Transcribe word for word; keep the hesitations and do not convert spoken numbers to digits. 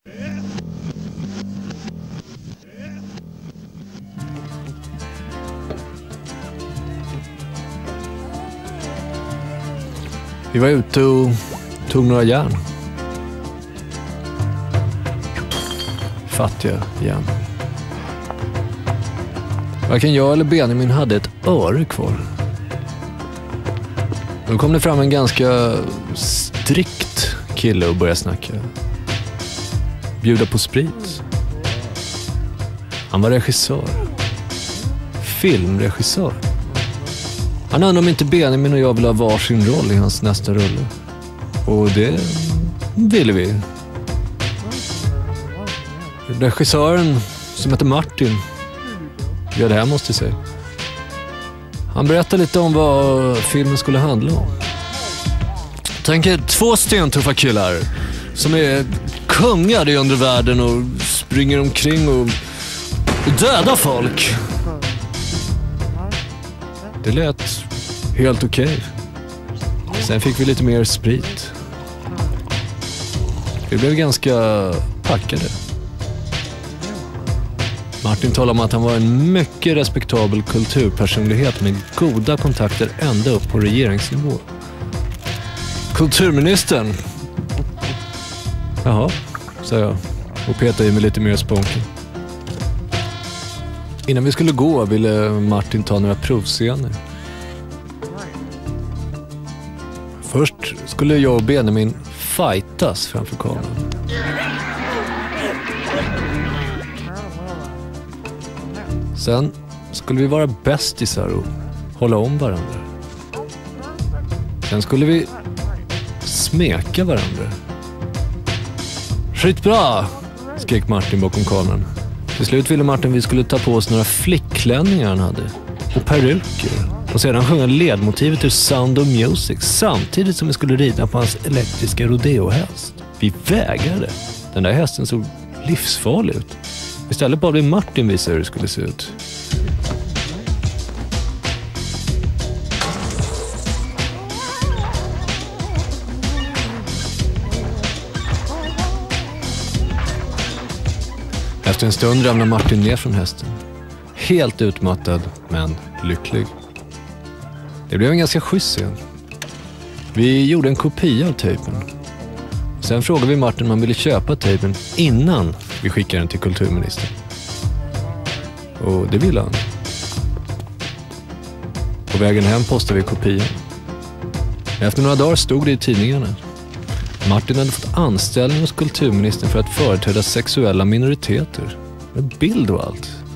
Vi var ute och tog några järn. Fattiga igen. Varken jag eller Benjamin hade ett öre kvar. Då kom det fram en ganska strikt kille och började snacka. Bjuda på sprit. Han var regissör. Filmregissör. Han undrade om inte Benjamin och jag ville ha varsin roll i hans nästa rulle. Och det ville vi. Regissören, som heter Martin, gör det här måste jag säga. Han berättade lite om vad filmen skulle handla om. Tänk er två stentuffa killar som är kungar i undervärlden och springer omkring och dödar folk. Det lät helt okej. Sen fick vi lite mer sprit. Vi blev ganska packade. Martin talade om att han var en mycket respektabel kulturpersonlighet med goda kontakter ända upp på regeringsnivå. Kulturministern? Jaha, sa jag och petade i mig lite mer sponken. Innan vi skulle gå ville Martin ta några provscener. Först skulle jag och Benjamin fightas framför kameran. Sen skulle vi vara bästisar och hålla om varandra. Sen skulle vi smeka varandra. Skitbra, skrek Martin bakom kameran. Till slut ville Martin vi skulle ta på oss några flickklänningar han hade och peruker och sedan sjunga ledmotivet ur Sound of Music samtidigt som vi skulle rida på hans elektriska rodeohäst. Vi vägrade. Den där hästen såg livsfarlig ut. Istället bad vi Martin visa hur det skulle se ut. Efter en stund ramlade Martin ner från hästen. Helt utmattad, men lycklig. Det blev en ganska schysst scen. Vi gjorde en kopia av tejpen. Sen frågade vi Martin om han ville köpa tejpen innan vi skickade den till kulturministern. Och det ville han. På vägen hem postade vi kopian. Efter några dagar stod det i tidningarna. Martin hade fått anställning hos kulturministern för att företräda sexuella minoriteter. Med bild och allt.